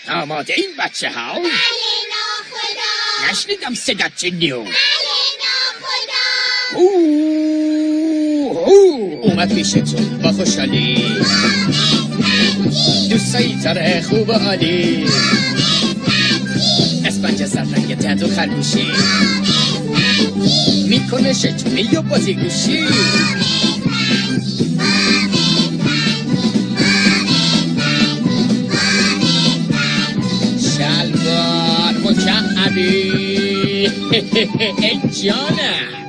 آماده این بچه ها؟ بله ناخدا. نشنیدم صدات چنیو. بله ناخدا. اومد پیشتون با خوشحالی، دوستایی تره خوب و عالی، اسپنج زرنگ تند و خرگوشی، میکنه شکمی و بازی گوشی. شلوار مکعبی ای جانم.